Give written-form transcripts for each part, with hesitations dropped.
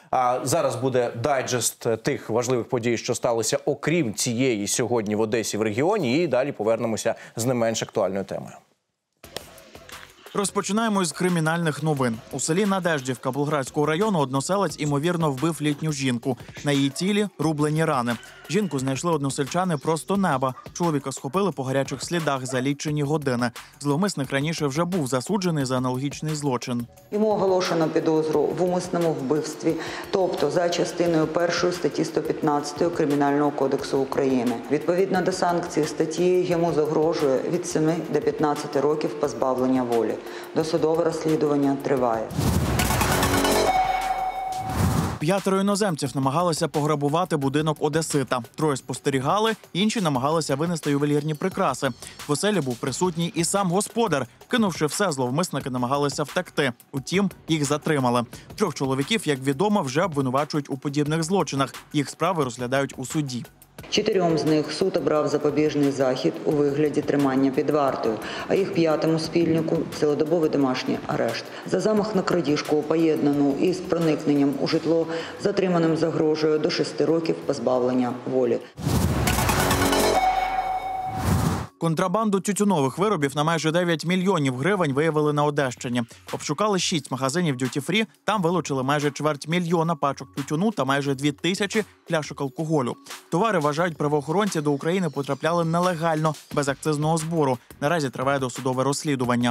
А зараз буде дайджест тих важливих подій, що сталося окрім цієї сьогодні в Одесі в регіоні. І далі повернемося з не менш актуальною темою. Розпочинаємо з кримінальних новин. У селі Надеждівка Болградського району односелець імовірно вбив літню жінку. На її тілі рублені рани. Жінку знайшли односельчани просто неба. Чоловіка схопили по гарячих слідах за лічені години. Зловмисник раніше вже був засуджений за аналогічний злочин. Йому оголошено підозру в умисному вбивстві, тобто за частиною 1 статті 115 Кримінального кодексу України. Відповідно до санкції статті йому загрожує від 7 до 15 років позбавлення волі. Досудове розслідування триває. 5 іноземців намагалися пограбувати будинок одесита. 3 спостерігали, інші намагалися винести ювелірні прикраси. В оселі був присутній і сам господар. Кинувши все, зловмисники намагалися втекти. Утім, їх затримали. 3 чоловіків, як відомо, вже обвинувачують у подібних злочинах. Їх справи розглядають у суді. 4 з них суд обрав запобіжний захід у вигляді тримання під вартою, а їх 5-му спільнику – цілодобовий домашній арешт. За замах на крадіжку, поєднану із проникненням у житло, затриманим загрожує до 6 років позбавлення волі. Контрабанду тютюнових виробів на майже 9 мільйонів гривень виявили на Одещині. Обшукали 6 магазинів д'юті-фрі, там вилучили майже 250 000 пачок тютюну та майже 2000 пляшок алкоголю. Товари, вважають правоохоронці, до України потрапляли нелегально, без акцизного збору. Наразі триває досудове розслідування.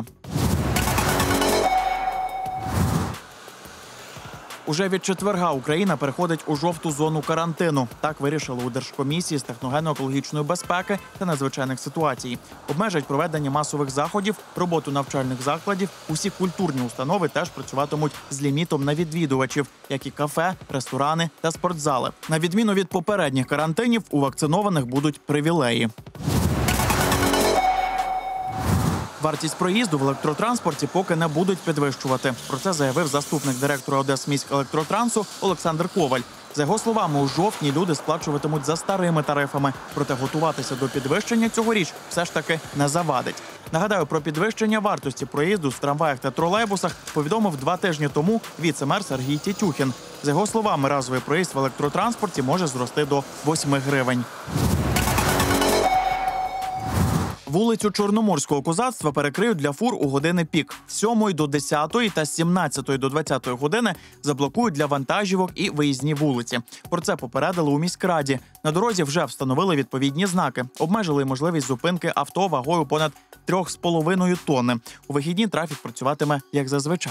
Уже від четверга Україна переходить у жовту зону карантину. Так вирішили у Держкомісії з техногенно-екологічної безпеки та надзвичайних ситуацій. Обмежать проведення масових заходів, роботу навчальних закладів. Усі культурні установи теж працюватимуть з лімітом на відвідувачів, як і кафе, ресторани та спортзали. На відміну від попередніх карантинів, у вакцинованих будуть привілеї. Вартість проїзду в електротранспорті поки не будуть підвищувати. Про це заявив заступник директора Одесміськелектротранспорту Олександр Коваль. За його словами, у жовтні люди сплачуватимуть за старими тарифами. Проте готуватися до підвищення цьогоріч все ж таки не завадить. Нагадаю, про підвищення вартості проїзду в трамваях та тролейбусах повідомив 2 тижні тому віце-мер Сергій Тітюхін. За його словами, разовий проїзд в електротранспорті може зрости до 8 гривень. Вулицю Чорноморського козацтва перекриють для фур у години пік. З 7 до 10 та з 17 до 20 години заблокують для вантажівок і виїзні вулиці. Про це попередили у міськраді. На дорозі вже встановили відповідні знаки. Обмежили можливість зупинки авто вагою понад 3,5 тонни. У вихідні трафік працюватиме як зазвичай.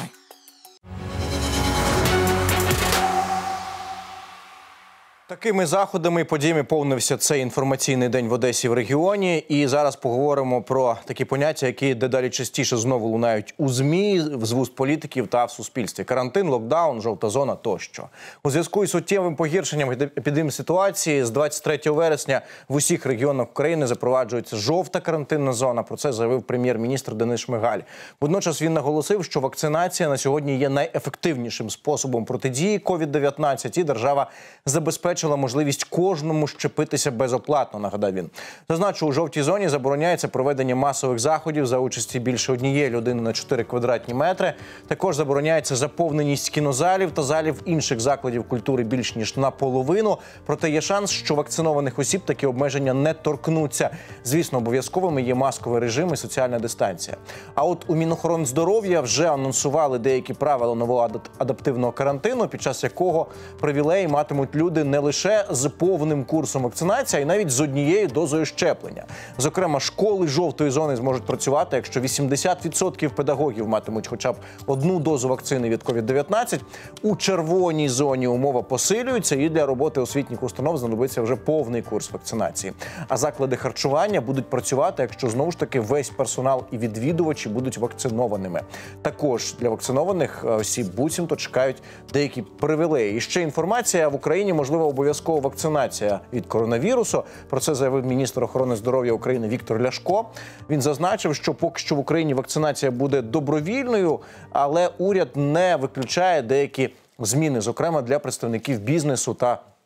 Такими заходами і подіями повнився цей інформаційний день в Одесі в регіоні. І зараз поговоримо про такі поняття, які дедалі частіше знову лунають у ЗМІ, з вуст політиків та в суспільстві. Карантин, локдаун, жовта зона тощо. У зв'язку із суттєвим погіршенням епідемситуації з 23 вересня в усіх регіонах України запроваджується жовта карантинна зона. Про це заявив прем'єр-міністр Денис Шмигаль. Водночас він наголосив, що вакцинація на сьогодні є найефективнішим способом протидії COVID-19 і держава забезпечує можливість кожному щепитися безоплатно, нагадав він. Зазначу, у жовтій зоні забороняється проведення масових заходів за участі більше однієї людини на 4 квадратні метри. Також забороняється заповненість кінозалів та залів інших закладів культури більш ніж наполовину. Проте є шанс, що вакцинованих осіб такі обмеження не торкнуться. Звісно, обов'язковими є масковий режим і соціальна дистанція. А от у Мінохорондздоров'я вже анонсували деякі правила нового адаптивного карантину, під час якого привілеї матимуть люди не лише з повним курсом вакцинації, а й навіть з однією дозою щеплення. Зокрема, школи жовтої зони зможуть працювати, якщо 80% педагогів матимуть хоча б одну дозу вакцини від COVID-19. У червоній зоні умова посилюється, і для роботи освітніх установ знадобиться вже повний курс вакцинації. А заклади харчування будуть працювати, якщо знову ж таки весь персонал і відвідувачі будуть вакцинованими. Також для вакцинованих осіб буцімто чекають деякі привілеї. І ще інформація: в Україні можливо обов'язкова вакцинація від коронавірусу. Про це заявив міністр охорони здоров'я України Віктор Ляшко. Він зазначив, що поки що в Україні вакцинація буде добровільною, але уряд не виключає деякі зміни, зокрема для представників бізнесу та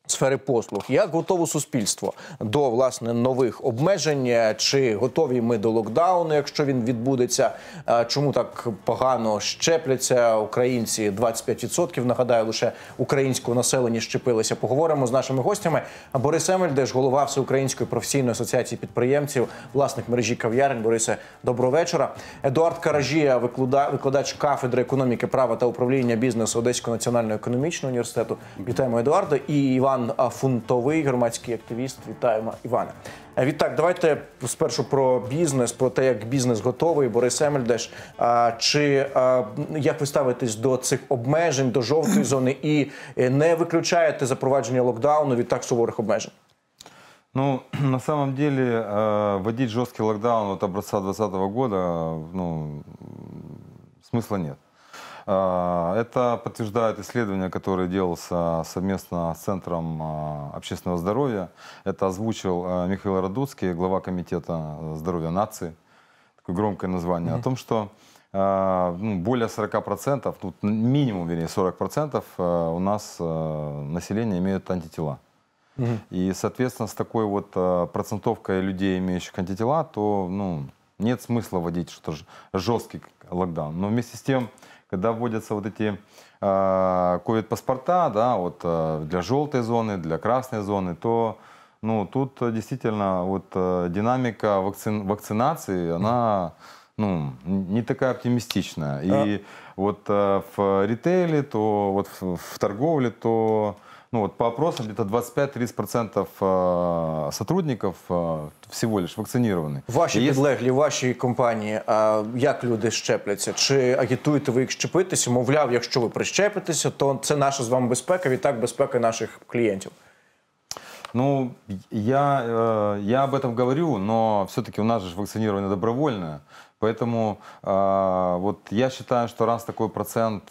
сфери послуг. Як готово суспільство до, власне, нових обмежень? Чи готові ми до локдауну, якщо він відбудеться? Чому так погано щепляться українці? 25%, нагадаю, лише українського населення щепилися. Поговоримо з нашими гостями. Борис Емельдеш, голова Всеукраїнської професійної асоціації підприємців, власник мережі кав'ярень. Борисе, доброго вечора. Едуард Каражія, викладач кафедри економіки, права та управління бізнесу Одеського національного економічного університету. Вітаємо Едуарда. І Іван Фунтовий, громадський активіст. Вітаємо, Іване. Відтак, давайте спершу про бізнес, про те, як бізнес готовий. Борис Емельдеш, як ви ставитесь до цих обмежень, до жовтої зони і не виключаєте запровадження локдауну від так суворих обмежень? Ну, на самом деле, вводить жесткий локдаун от образца 2020 года, смысла нет. Это подтверждает исследование, которое делался совместно с Центром общественного здоровья. Это озвучил Михаил Радуцкий, глава Комитета здоровья нации, такое громкое название, о том, что более 40%, минимум, вернее, 40% у нас населения имеют антитела. И, соответственно, с такой вот процентовкой людей, имеющих антитела, то нет смысла вводить что-то жесткий локдаун. Но вместе с тем, когда вводятся вот эти ковид-паспорта, да, вот для желтой зоны, для красной зоны, то тут действительно вот динамика вакцинации, она не такая оптимистичная. И вот в ритейле, то вот в торговле, то по опросам где-то 25-30% сотрудников всего лишь вакцинированы. Ваші підлеглі, ваші компанії, як люди щепляться? Чи агітуєте ви їх щепитися? Мовляв, якщо ви прищепитеся, то це наша з вами безпека, відтак безпека наших клієнтів. Я об этом говорю, но все-таки у нас же вакцинирование добровольное. Поэтому вот я считаю, что раз такой процент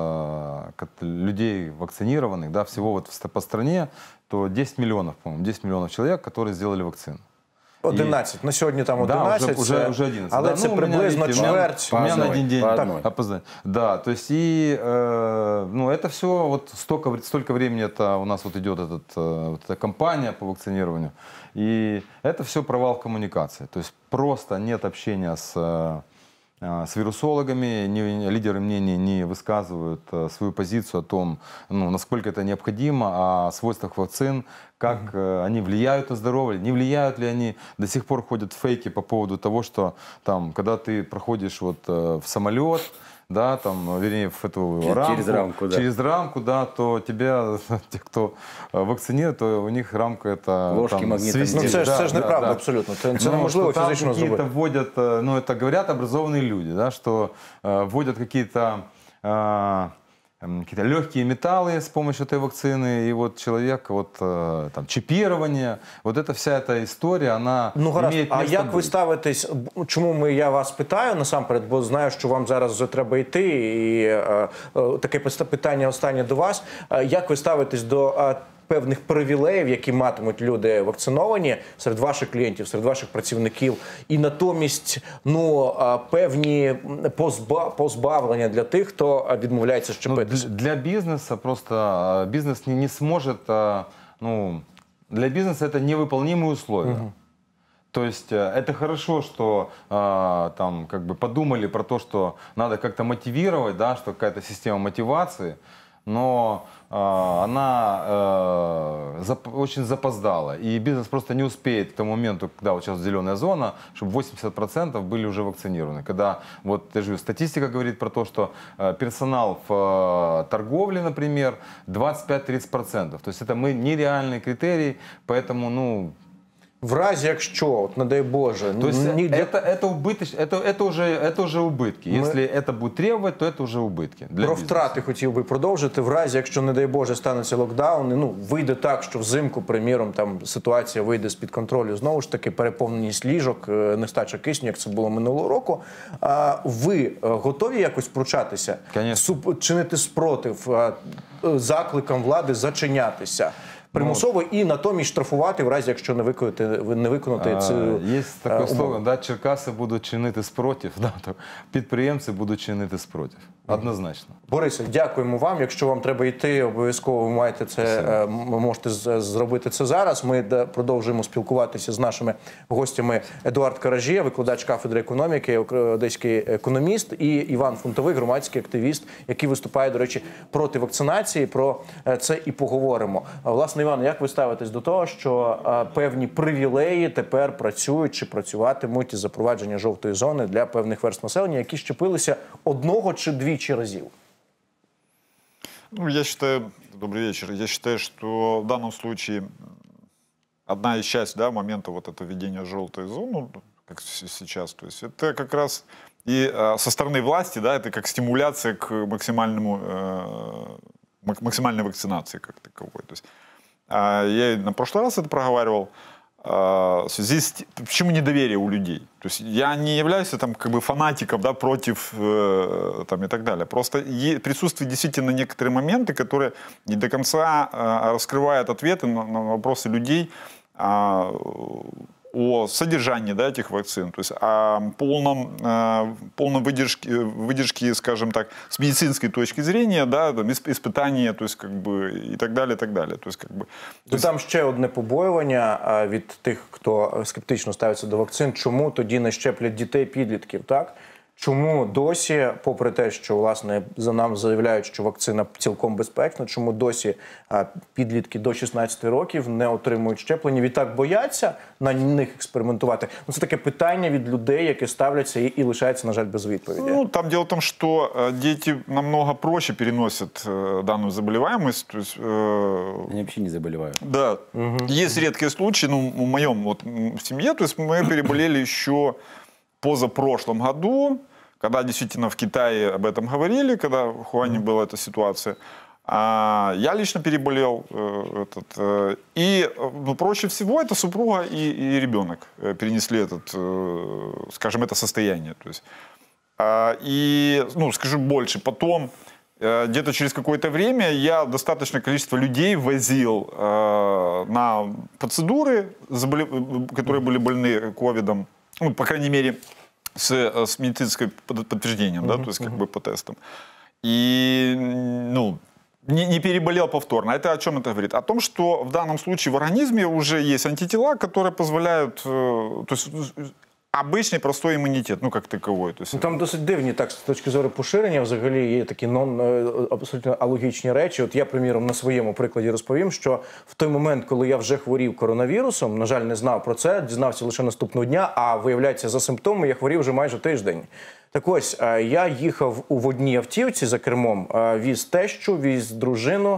людей вакцинированных, да, всего вот по стране, то 10 миллионов, по-моему, 10 миллионов человек, которые сделали вакцину. 11. На сьогодні там 11. Да, уже 11. Але да, це приблизно чверть. У меня на один день опоздание. Да, то есть и это все, вот столько времени это у нас вот идет эта кампания по вакцинированию. И это все провал в коммуникации. То есть просто нет общения с вирусологами, лидеры мнений не высказывают свою позицию о том, насколько это необходимо, о свойствах вакцин, как они влияют на здоровье, не влияют ли они. До сих пор ходят фейки по поводу того, что там, когда ты проходишь вот в самолет, да, там, вернее, в эту рамку, через рамку, да, то тебя, те, кто вакцинирует, то у них рамка это ложки магнитом. Це ж неправда абсолютно. Це неможливо фізично зробити. Какие-то вводят, это говорят образованные люди, да, что вводят какие-то легкие металлы с помощью этой вакцины, и вот человек, вот там чипирование, вот эта вся эта история, она имеет место. А як ви ставитесь, чому я вас питаю насамперед, бо знаю, що вам зараз вже треба йти, і таке питання останнє до вас. Як ви ставитесь до певних привілеїв, які матимуть люди вакциновані серед ваших клієнтів, серед ваших працівників, і натомість певні позбавлення для тих, хто відмовляється щепитися? Для бизнеса просто бизнес не сможет, для бизнеса это невыполнимые условия. То есть это хорошо, что там как бы подумали про то, что надо как-то мотивировать, да, что какая-то система мотивации, но она очень запоздала. И бизнес просто не успеет к тому моменту, когда вот сейчас зеленая зона, чтобы 80% были уже вакцинированы. Когда, вот я же говорю, статистика говорит про то, что персонал в торговле, например, 25-30%. То есть это нереальный критерий, поэтому, В разі, якщо, от, не дай Боже... То есть это уже убытки. Если это будет требовать, то это уже убытки. Про втрати хотів би продовжити. В разі, якщо, не дай Боже, станеться локдаун, вийде так, що взимку, приміром, там ситуація вийде з-під контролю, знову ж таки, переповненість ліжок, нестача кисню, як це було минулого року. Ви готові якось втручатися? Конечно. Чинити спротив закликам влади зачинятися? примусово і натомість штрафувати в разі, якщо не виконати цю Є такий умову. слоган, да, Черкаси будуть чинити спротив, да, то підприємці будуть чинити спротив. Однозначно. Борисе, дякуємо вам. Якщо вам треба йти, обов'язково ви маєте це, можете зробити це зараз. Ми продовжуємо спілкуватися з нашими гостями. Едуард Каражія, викладач кафедри економіки, одеський економіст, і Іван Фунтовий, громадський активіст, який виступає, до речі, проти вакцинації. Про це і поговоримо. Власне, Іван, як ви ставитесь до того, що певні привілеї тепер працюють чи працюватимуть із запровадження жовтої зони для певних верств населення, які щепилися одного чи двічі разів? Ну, я считаю, добрый вечер, я считаю, что в данном случае одна из частей, да, момента вот это введения желтой зоны, как сейчас, то есть это как раз и со стороны власти, да, это как стимуляция к максимальной вакцинации как таковой. То есть, я и на прошлый раз это проговаривал. В связи с почему недоверие у людей? То есть я не являюсь там как бы фанатиком, да, против там, и так далее. Просто присутствуют действительно некоторые моменты, которые не до конца раскрывают ответы на вопросы людей о содержании, да, этих вакцин, то есть о полном выдержке, скажем так, с медицинской точки зрения, да, там, испытания, то есть как бы и так далее, и так далее. То есть, как бы, Там ще одне побоювання від тих, хто скептично ставиться до вакцин. Чому тоді не щеплять дітей-підлітків, так? Чому досі, попри те, що, власне, за нам заявляють, що вакцина цілком безпечна, чому досі підлітки до 16 років не отримують щеплення? Відтак бояться на них експериментувати? Ну, це таке питання від людей, які ставляться і лишаються, на жаль, без відповіді. Ну, там дело в том, что дети намного проще переносят данную заболеваемость. То есть, Они вообще не заболевают. да, есть редкие случаи, ну, в моем вот семье, то есть мы переболели еще позапрошлом году, когда действительно в Китае об этом говорили, когда в Ухане была эта ситуация. Я лично переболел. И ну, проще всего это супруга и ребенок перенесли скажем, это состояние. То есть, и, ну, скажу больше, потом, где-то через какое-то время я достаточное количество людей возил на процедуры, которые были больны ковидом, ну, по крайней мере, с медицинским подтверждением, да, то есть как бы по тестам. И, ну, не переболел повторно. Это о чем это говорит? О том, что в данном случае в организме уже есть антитела, которые позволяют, то есть обычный простой імунітет, ну, як таковий. Ну, там досить дивні, так, з точки зору поширення, взагалі є такі абсолютно алогічні речі. От я, приміром, на своєму прикладі розповім, що в той момент, коли я вже хворів коронавірусом, на жаль, не знав про це, дізнався лише наступного дня, а виявляється, за симптоми я хворів вже майже тиждень. Так ось, я їхав в одній автівці за кермом, віз тещу, віз дружину,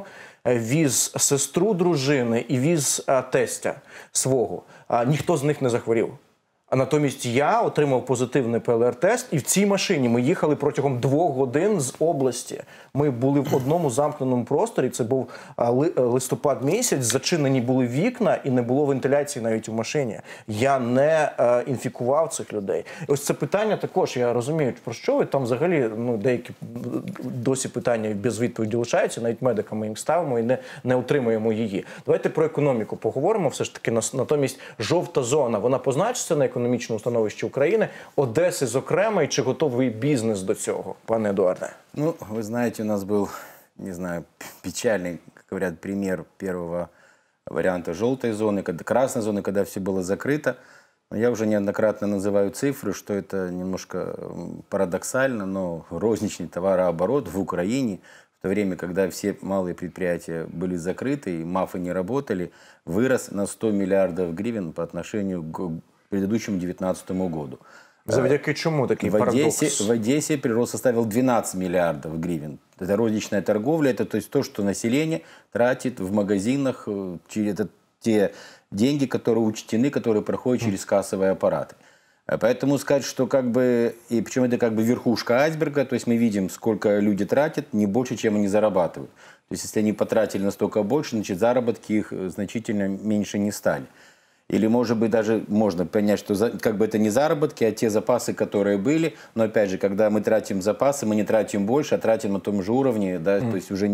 віз сестру дружини і віз тестя свого. Ніхто з них не захворів. А натомість я отримав позитивний ПЛР-тест, і в цій машині ми їхали протягом 2 годин з області. Ми були в одному замкненому просторі, це був листопад місяць, зачинені були вікна і не було вентиляції навіть у машині. Я не інфікував цих людей. І ось це питання також, я розумію, про що ви там взагалі, ну, деякі досі питання без відповіді лишаються, навіть медиками їм ставимо і не отримуємо її. Давайте про економіку поговоримо, все ж таки, натомість жовта зона, вона позначиться на економічному становищі України, Одеси зокрема, і чи готовий бізнес до цього, пане Едуарде? Ну, вы знаете, у нас был, не знаю, печальный, как говорят, пример первого варианта желтой зоны, красной зоны, когда все было закрыто. Но я уже неоднократно называю цифры, что это немножко парадоксально, но розничный товарооборот в Украине, в то время, когда все малые предприятия были закрыты и МАФы не работали, вырос на 100 миллиардов гривен по отношению к предыдущему 2019 году. Завдяки чому такий парадокс? В Одессе прирост составил 12 миллиардов гривен. Это розничная торговля, это то есть то, что население тратит в магазинах, это те деньги, которые учтены, которые проходят через кассовые аппараты. Поэтому сказать, что как бы, и причем это как бы верхушка айсберга, то есть мы видим, сколько люди тратят, не больше, чем они зарабатывают. То есть если они потратили настолько больше, значит заработки их значительно меньше не стали. Или, может быть, даже можно понять, что как бы это не заработки, а те запасы, которые были. Но, опять же, когда мы тратим запасы, мы не тратим больше, а тратим на том же уровне, да, то есть уже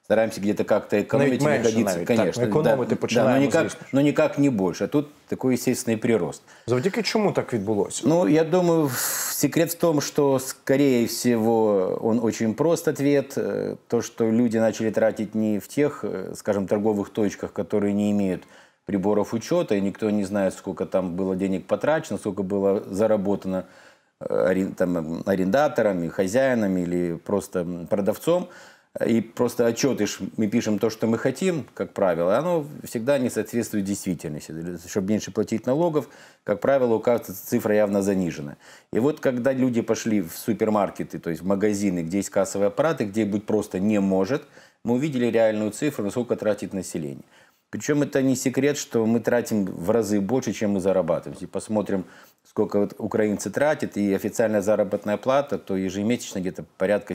стараемся где-то как-то экономить, Навіть менше находиться, навіть, так, конечно. економити починаємо, звісно. Но никак не больше. А тут такой естественный прирост. Завдяки чому так відбулося? Ну, я думаю, секрет в том, что, скорее всего, он очень прост ответ. То, что люди начали тратить не в тех, скажем, торговых точках, которые не имеют приборов учета, и никто не знает, сколько там было денег потрачено, сколько было заработано там, арендаторами, хозяинами или просто продавцом. И просто отчеты мы пишем то, что мы хотим, как правило, оно всегда не соответствует действительности. Чтобы меньше платить налогов, как правило, указывается цифра явно занижена. И вот когда люди пошли в супермаркеты, то есть в магазины, где есть кассовые аппараты, где быть просто не может, мы увидели реальную цифру, насколько тратит население. Причем это не секрет, что мы тратим в разы больше, чем мы зарабатываем. Если посмотрим, сколько вот украинцы тратят, и официальная заработная плата, то ежемесячно где-то порядка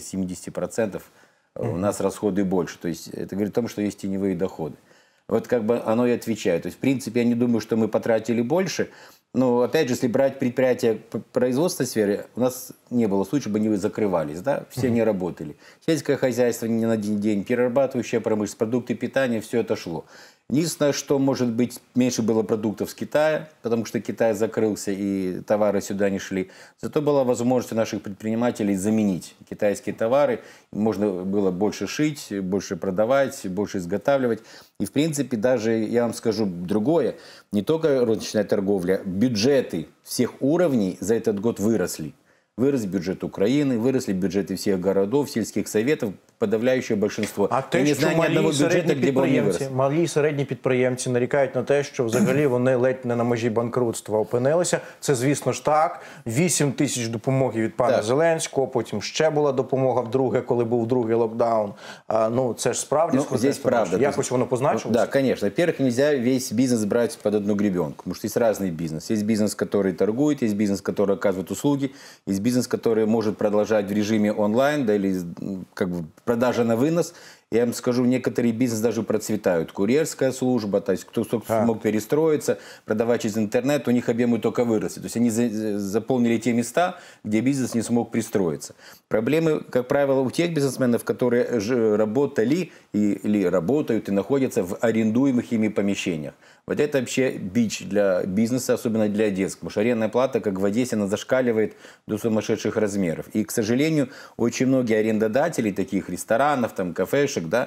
70% у нас расходы больше. То есть это говорит о том, что есть теневые доходы. Вот как бы оно и отвечает. То есть в принципе я не думаю, что мы потратили больше. Но опять же, если брать предприятия производственной сферы, у нас не было случая, чтобы они закрывались, да? Все не работали. Сельское хозяйство не на один день, перерабатывающая промышленность, продукты питания, все это шло. Единственное, что, может быть, меньше было продуктов с Китая, потому что Китай закрылся и товары сюда не шли. Зато была возможность у наших предпринимателей заменить китайские товары. Можно было больше шить, больше продавать, больше изготавливать. И, в принципе, даже, я вам скажу другое, не только розничная торговля, бюджеты всех уровней за этот год выросли. Вырос бюджет Украины, выросли бюджеты всех городов, сельских советов, подавляющее большинство. А те, я не що знаю ни одного бюджета, где бы он не вырос. малі і середні підприємці нарікають на те, що взагалі вони ледь не на межі банкрутства опинилися. Це, звісно ж, так. 8 тисяч допомоги від пана Так. Зеленського, потім ще була допомога вдруге, коли був другий локдаун. Ну, це ж справді Ну, складне здесь правда. становище. Якось воно позначилося? Да, конечно. Во-первых, нельзя весь бизнес брать под одну гребенку, потому что есть разный бизнес. Есть бизнес, который торгует, есть бизнес, который оказывает услуги, есть бизнес, который может продолжать в режиме онлайн, да, или как бы продажа на вынос. Я вам скажу, некоторые бизнесы даже процветают. Курьерская служба, то есть кто смог перестроиться, продавать через интернет, у них объемы только выросли. То есть они заполнили те места, где бизнес не смог пристроиться. Проблемы, как правило, у тех бизнесменов, которые работали или работают и находятся в арендуемых ими помещениях. Вот это вообще бич для бизнеса, особенно для Одессы. Потому что арендная плата, как в Одессе, она зашкаливает до сумасшедших размеров. И, к сожалению, очень многие арендодатели таких ресторанов, там, кафешек, да,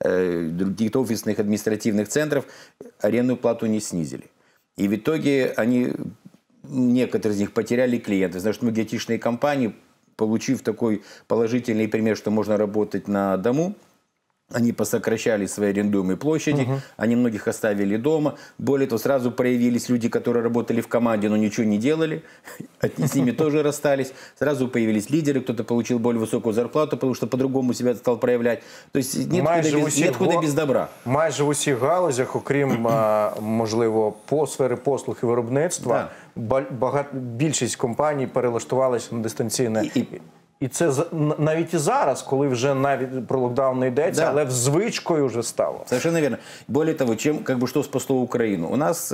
других офисных административных центров арендную плату не снизили. И в итоге некоторые из них потеряли клиентов. Знаешь, многие айтишные компании, получив такой положительный пример, что можно работать на дому, они посокращали свои арендуемые площади, они многих оставили дома. Более того, сразу проявились люди, которые работали в команде, но ничего не делали. С ними тоже расстались. Сразу появились лидеры, кто-то получил более высокую зарплату, потому что по-другому себя стал проявлять. То есть нет худа без добра. Майже в усіх галузях, окрім, можливо, по сфери послуг і виробництва, більшість компаній перелаштувалися на дистанційне. І це навіть і зараз, коли вже навіть про локдаун не йдеться, але в звичкою вже стало. Совершенно верно. Более того, что спасло Украину? У нас,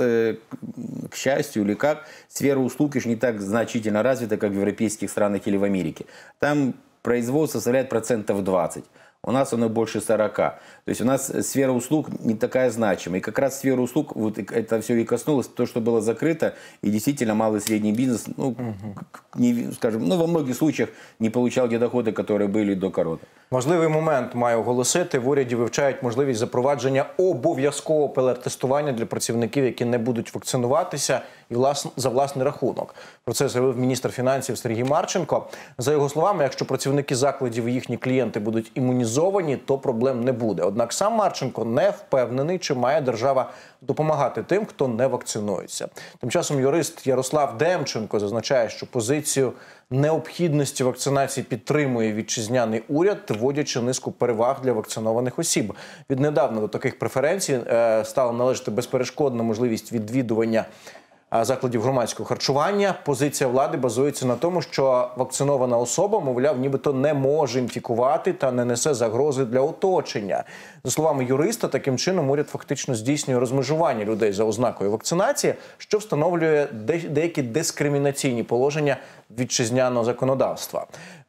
к счастью или как, сфера услуг еще не так значительно развита, как в европейских странах или в Америке. Там производство составляет 20%. У нас оно больше 40%. То есть у нас сфера услуг не такая значимая. И как раз сфера услуг, вот это все и коснулось, то, что было закрыто, и действительно малый и средний бизнес, скажем, во многих случаях не получал те доходы, которые были до короны. Важливий момент маю оголосити. В уряді вивчають можливість запровадження обов'язкового ПЛР-тестування для працівників, які не будуть вакцинуватися і за власний рахунок. Про це заявив міністр фінансів Сергій Марченко. За його словами, якщо працівники закладів і їхні клієнти будуть імунізовані, то проблем не буде. Однак сам Марченко не впевнений, чи має держава допомагати тим, хто не вакцинується. Тим часом юрист Ярослав Демченко зазначає, що позицію необхідності вакцинації підтримує вітчизняний уряд, вводячи низку переваг для вакцинованих осіб. Віднедавна до таких преференцій стала належати безперешкодна можливість відвідування закладів громадського харчування. Позиція влади базується на тому, що вакцинована особа, мовляв, нібито не може інфікувати та не несе загрози для оточення. За словами юриста, таким чином уряд фактично здійснює розмежування людей за ознакою вакцинації, що встановлює деякі дискримінаційні положення вітчизняного законодавства.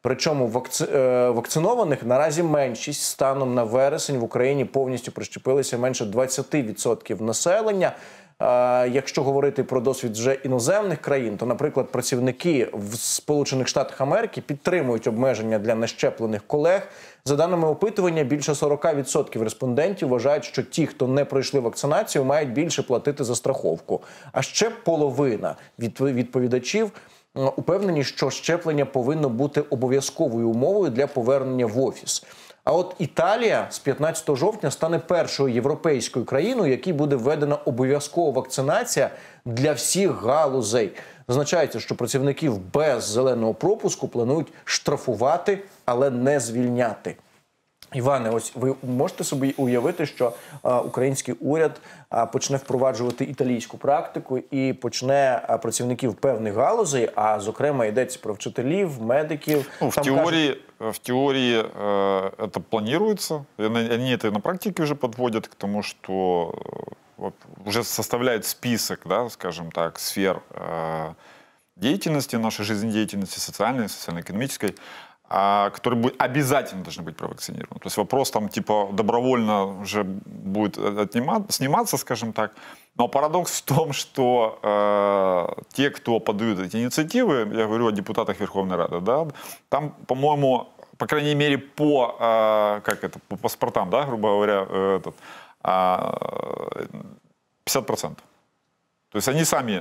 Причому вакцинованих наразі меншість. Станом на вересень в Україні повністю прищепилися менше 20% населення. Якщо говорити про досвід вже іноземних країн, то, наприклад, працівники в Сполучених Штатах Америки підтримують обмеження для нещеплених колег. За даними опитування, більше 40% респондентів вважають, що ті, хто не пройшли вакцинацію, мають більше платити за страховку. А ще половина відповідачів упевнені, що щеплення повинно бути обов'язковою умовою для повернення в офіс. А от Італія з 15 жовтня стане першою європейською країною, в якій буде введена обов'язкова вакцинація для всіх галузей. Зазначається, що працівників без зеленого пропуску планують штрафувати, але не звільняти. Іване, ось ви можете собі уявити, що український уряд почне впроваджувати італійську практику і почне працівників певних галузей, а зокрема йдеться про вчителів, медиків. Ну, в теории это планируется. Они это на практике уже подводят к тому, что вот, уже составляют список, да, скажем так, сфер деятельности, нашей жизнедеятельности, социальной, социально-экономической, которые обязательно должны быть провакцинированы. То есть вопрос там типа добровольно уже будет сниматься, скажем так. Но парадокс в том, что те, кто подают эти инициативы, я говорю о депутатах Верховной Рады, да, там, по-моему, по крайней мере, по паспортам, да, грубо говоря, 50%. То есть они сами,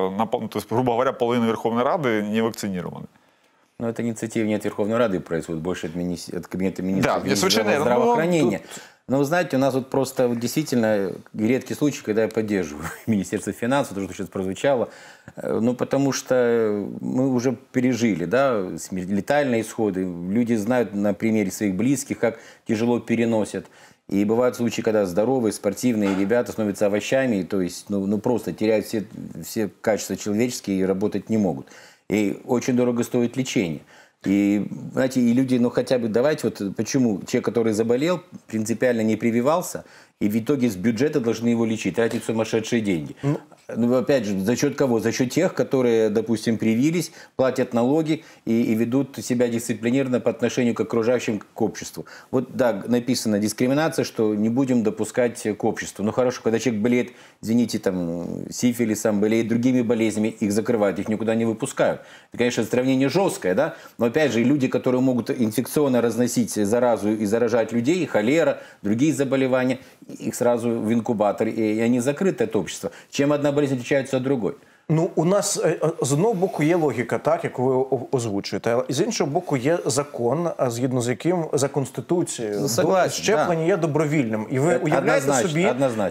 то есть, грубо говоря, половина Верховной Рады не вакцинированы. Но эта инициатива не от Верховной Рады происходит, больше от Кабинета министров, да, совершенно здравоохранения. Но вы знаете, у нас вот просто вот действительно редкий случай, когда я поддерживаю Министерство финансов, то, что сейчас прозвучало, ну, потому что мы уже пережили, да, летальные исходы, люди знают на примере своих близких, как тяжело переносят. И бывают случаи, когда здоровые, спортивные ребята становятся овощами, то есть, ну просто теряют все качества человеческие и работать не могут. И очень дорого стоит лечение. И, знаете, и люди, ну хотя бы давайте, вот почему человек, который заболел, принципиально не прививался, и в итоге с бюджета должны его лечить, тратить сумасшедшие деньги. Ну, опять же, за счет кого? За счет тех, которые, допустим, привились, платят налоги и ведут себя дисциплинированно по отношению к окружающим, к обществу. Вот, да, написано дискриминация, что не будем допускать к обществу. Ну, хорошо, когда человек болеет, извините, там, сифилисом, болеет другими болезнями, их закрывают, их никуда не выпускают. Это, конечно, сравнение жесткое, да, но, опять же, люди, которые могут инфекционно разносить заразу и заражать людей, холера, другие заболевания, их сразу в инкубатор, и они закрыты от общества. Чем одна болезнь отличается от другой? Ну, у нас з одного боку є логіка, так, яку ви озвучуєте, але з іншого боку є закон, згідно з яким за Конституцією щеплення є добровільним. І ви уявляєте собі,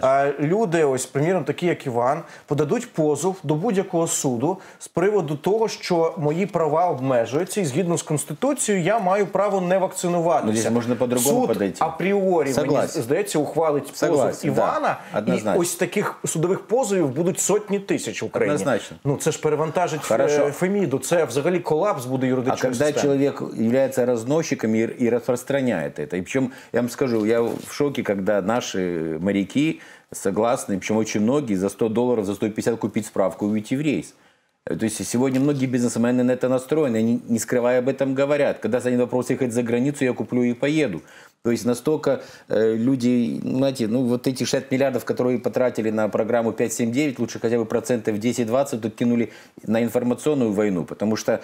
люди, ось, приміром, такі як Іван, подадуть позов до будь-якого суду з приводу того, що мої права обмежуються, і згідно з Конституцією я маю право не вакцинуватися. Ну, можна по-другому подойти. Суд апріорі, мені здається, ухвалить позов Івана, і ось таких судових позовів будуть сотні тисяч в Україні. Однозначно. Ну, це ж перевантажить Феміду, це взагалі колапс буде юридичної системи. А когда человек является разносчиком и распространяет это. И причем, я вам скажу, я в шоке, когда наши моряки согласны, причем очень многие, за $100, за 150 купить справку и уйти в рейс. То есть сегодня многие бизнесмены на это настроены, они, не скрывая об этом, говорят. Когда станет вопрос ехать за границу, я куплю и поеду. То есть настолько люди, знаете, ну вот эти 60 миллиардов, которые потратили на программу 5-7-9, лучше хотя бы процентов 10-20 тут кинули на информационную войну, потому что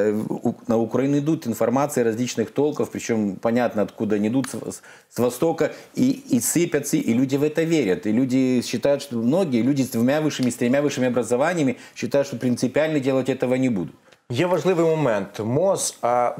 на Украину идут информации различных толков, причем понятно, откуда они идут, с востока, и сыпятся, и люди в это верят. И люди считают, что многие люди с 2 высшими, с 3 высшими образованиями считают, что принципиально делать этого не будут. Є важливий момент. МОЗ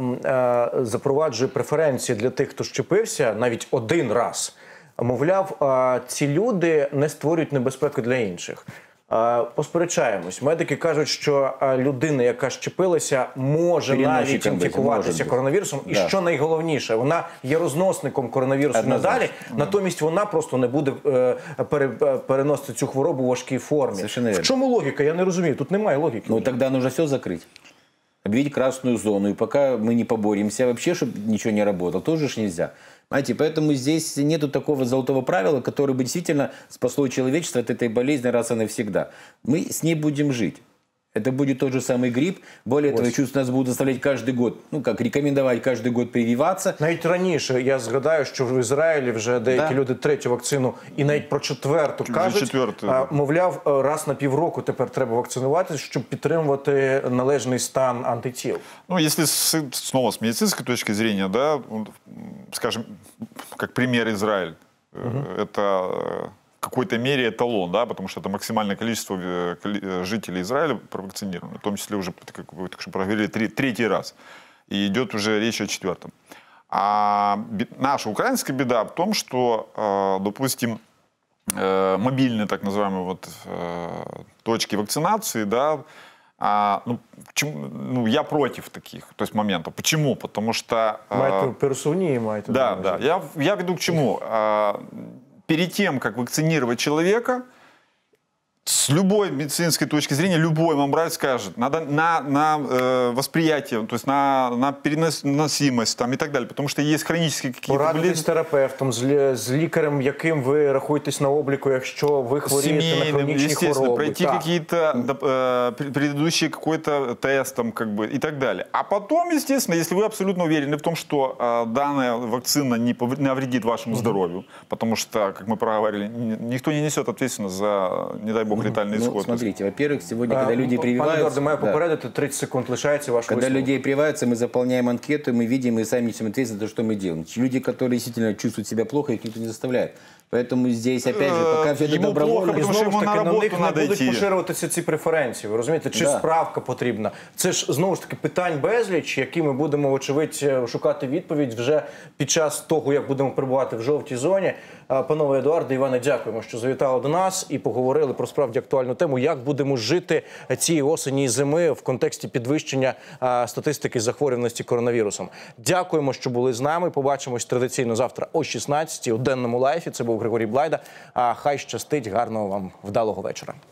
запроваджує преференції для тих, хто щепився навіть один раз. Мовляв, ці люди не створюють небезпеку для інших. Посперечаємось. Медики кажуть, що людина, яка щепилася, може навіть інфікуватися коронавірусом. І що найголовніше, вона є розносником коронавірусу надалі, натомість вона просто не буде переносити цю хворобу у важкій формі. В чому логіка? Я не розумію. Тут немає логіки. Ну, тоді нужно все закрити. Объявить красную зону, и пока мы не поборемся вообще, чтобы ничего не работало, тоже ж нельзя. Понимаете, поэтому здесь нету такого золотого правила, которое бы действительно спасло человечество от этой болезни раз и навсегда. Мы с ней будем жить. Это будет тот же самый грипп. Более того, я чувствую, нас будут заставлять каждый год, ну как, рекомендовать каждый год прививаться. Навіть раніше, я згадаю, що в Ізраїлі вже деякі люди третю вакцину і навіть про четверту кажуть, четверту, да. мовляв, раз на півроку тепер треба вакцинуватися, щоб підтримувати належний стан антитіл. Ну, если снова с медицинской точки зрения, да, скажем, как пример Израиль, это в какой-то мере эталон, да, потому что это максимальное количество жителей Израиля провакцинированы, в том числе уже, как вы так что проговорили, третий раз. И идет уже речь о четвертом. А наша украинская беда в том, что, допустим, мобильные так называемые вот, точки вакцинации, да, я против таких, то есть моментов. Почему? Потому что... Маєте пересувні, маєте. Да. Я веду к чему? Перед тем, как вакцинировать человека, с любой медицинской точки зрения, любой вам врач скажет, надо на восприятие, то есть на переносимость там, и так далее, потому что есть хронические какие-то Порадитись з терапевтом, з лікарем, яким ви рахуєтесь на обліку, якщо ви хворієте на хронічні естественно, хвороби. пройти какие-то предыдущие какой-то тест там, как бы, и так далее. А потом, естественно, если вы абсолютно уверены в том, что данная вакцина не навредит вашему здоровью, потому что, как мы проговорили, никто не несет ответственность за, не дай бог, летальный исход. Ну, смотрите, во-первых, сегодня, когда люди Пане прививаются... Едуарде, маю попередити, 30 секунд лишається ваш Когда висновок. людей прививаются, мы заполняем анкету, мы видим и сами несем ответственность за то, что мы делаем. Люди, которые действительно чувствуют себя плохо, их никто не заставляет. Поэтому здесь, опять же, пока все это Ему добровольно... плохо, І Тому що знову ж йому таки, на на них роботу не надо будуть йти. поширюватися ці преференції. Ви розумієте? Чи Да. справка потрібна? Це ж, знову ж таки, питань безліч, які ми будемо, вочевидь, шукати відповідь вже під час того, як будемо перебувати в жовтій зоні. Панове Едуарде, Іване, дякуємо, що завітали до нас і поговорили про справді актуальну тему, як будемо жити цієї осені і зими в контексті підвищення статистики захворюваності коронавірусом. Дякуємо, що були з нами. Побачимось традиційно завтра о 16-й у денному лайфі. Це був Григорій Блайда. Хай щастить, гарного вам вдалого вечора.